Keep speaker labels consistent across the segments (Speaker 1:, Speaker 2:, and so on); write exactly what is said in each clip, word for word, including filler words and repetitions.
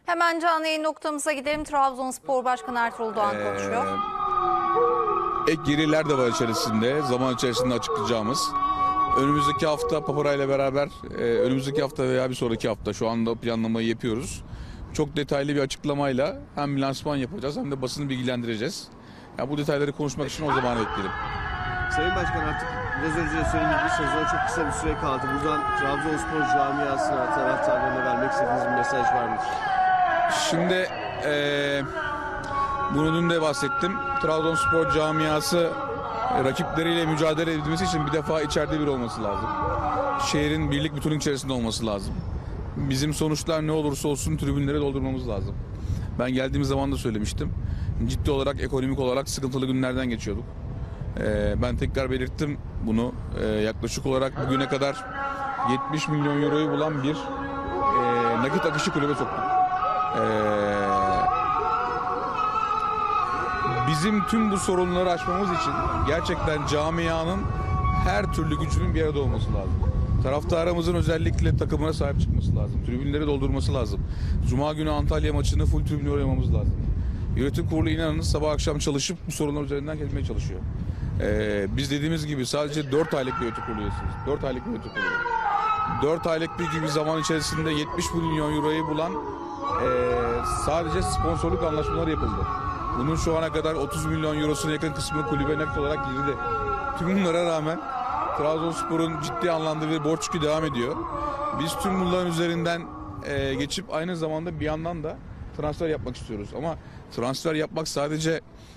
Speaker 1: Hemen canlı yayın noktamıza gidelim. Trabzonspor Başkanı Ertuğrul Doğan
Speaker 2: Ee,
Speaker 1: konuşuyor.
Speaker 2: Ek giriler de var içerisinde. Zaman içerisinde açıklayacağımız. Önümüzdeki hafta Papara ile beraber e, önümüzdeki hafta veya bir sonraki hafta şu anda planlamayı yapıyoruz. Çok detaylı bir açıklamayla hem lansman yapacağız hem de basını bilgilendireceğiz. Yani bu detayları konuşmak için o zaman bekleyelim.
Speaker 3: Sayın Başkan, artık biraz önce de söylediğim gibi sezon çok kısa bir süre kaldı. Buradan Trabzonspor camiasına, taraftarlarına vermek istediğiniz bir mesaj var mı?
Speaker 2: Şimdi e, bunu dün de bahsettim. Trabzonspor camiası e, rakipleriyle mücadele edilmesi için bir defa içeride bir olması lazım. Şehrin birlik bütünlük içerisinde olması lazım. Bizim sonuçlar ne olursa olsun tribünleri doldurmamız lazım. Ben geldiğim zaman da söylemiştim. Ciddi olarak, ekonomik olarak sıkıntılı günlerden geçiyorduk. Ee, ben tekrar belirttim bunu. Ee, yaklaşık olarak bugüne kadar yetmiş milyon euroyu bulan bir e, nakit akışı kulübe soktuk. Ee, bizim tüm bu sorunları aşmamız için gerçekten camianın her türlü gücünün bir arada olması lazım. Taraftarımızın özellikle takımına sahip çıkması lazım. Tribünleri doldurması lazım. Cuma günü Antalya maçını full tribünle oynamamız lazım. Yönetim kurulu inanın sabah akşam çalışıp bu sorunlar üzerinden gelmeye çalışıyor. Ee, biz dediğimiz gibi sadece dört aylık bir yönetim kurulu üyesiyiz. dört aylık bir yönetim kurulu. dört aylık bir gibi zaman içerisinde yetmiş milyon euroyu bulan e, sadece sponsorluk anlaşmaları yapıldı. Bunun şu ana kadar otuz milyon eurosuna yakın kısmı kulübe nakit olarak girdi. Tüm bunlara rağmen Trabzonspor'un ciddi anlamda bir borç yükü devam ediyor. Biz tüm bunların üzerinden e, geçip aynı zamanda bir yandan da transfer yapmak istiyoruz. Ama transfer yapmak sadece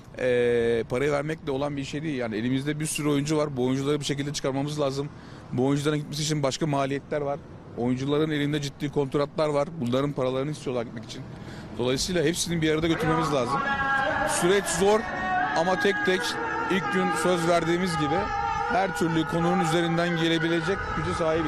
Speaker 2: e, parayı vermekle olan bir şey değil. Yani elimizde bir sürü oyuncu var. Bu oyuncuları bir şekilde çıkarmamız lazım. Bu oyuncuların gitmesi için başka maliyetler var. Oyuncuların elinde ciddi kontratlar var. Bunların paralarını istiyorlar gitmek için. Dolayısıyla hepsini bir arada götürmemiz lazım. Süreç zor ama tek tek ilk gün söz verdiğimiz gibi her türlü konunun üzerinden gelebilecek güce sahibiz.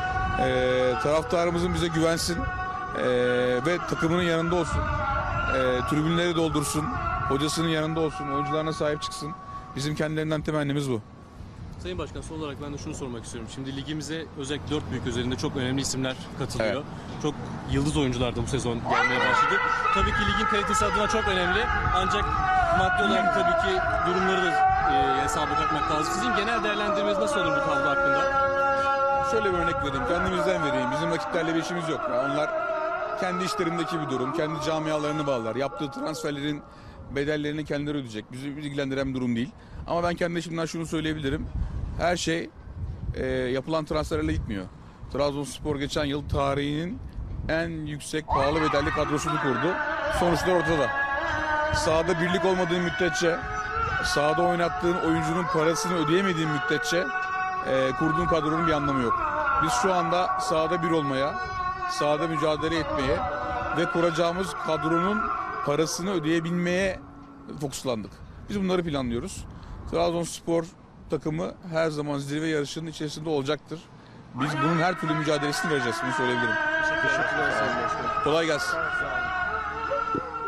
Speaker 2: Ee, taraftarımızın bize güvensin ee, ve takımının yanında olsun. Ee, tribünleri doldursun, hocasının yanında olsun, oyuncularına sahip çıksın. Bizim kendilerinden temennimiz bu.
Speaker 4: Sayın Başkan, son olarak ben de şunu sormak istiyorum. Şimdi ligimize özellikle dört büyük üzerinde çok önemli isimler katılıyor.
Speaker 2: Evet.
Speaker 4: Çok yıldız oyuncular da bu sezon gelmeye başladı. Tabii ki ligin kalitesi adına çok önemli. Ancak maddi olarak tabii ki durumları da e, hesaba katmak lazım. Sizin genel değerlendirmeniz nasıl olur bu tablo hakkında?
Speaker 2: Şöyle bir örnek vereyim, kendimizden vereyim. Bizim rakiplerle bir işimiz yok. Yani onlar kendi işlerindeki bir durum, kendi camialarını bağlar. Yaptığı transferlerin bedellerini kendileri ödeyecek. Bizi ilgilendiren bir durum değil. Ama ben kendi işimden şunu söyleyebilirim. Her şey e, yapılan transferlerle gitmiyor. Trabzonspor geçen yıl tarihinin en yüksek pahalı bedelli kadrosunu kurdu. Sonuçlar ortada. Sahada birlik olmadığı müddetçe, sahada oynattığın oyuncunun parasını ödeyemediğin müddetçe e, kurduğun kadronun bir anlamı yok. Biz şu anda sahada bir olmaya, sahada mücadele etmeye ve kuracağımız kadronun parasını ödeyebilmeye fokuslandık. Biz bunları planlıyoruz. Trabzonspor takımı her zaman zirve yarışının içerisinde olacaktır. Biz bunun her türlü mücadelesini vereceğiz. Bunu söyleyebilirim.
Speaker 3: Teşekkürler Sayın Başkan.
Speaker 2: Kolay gelsin.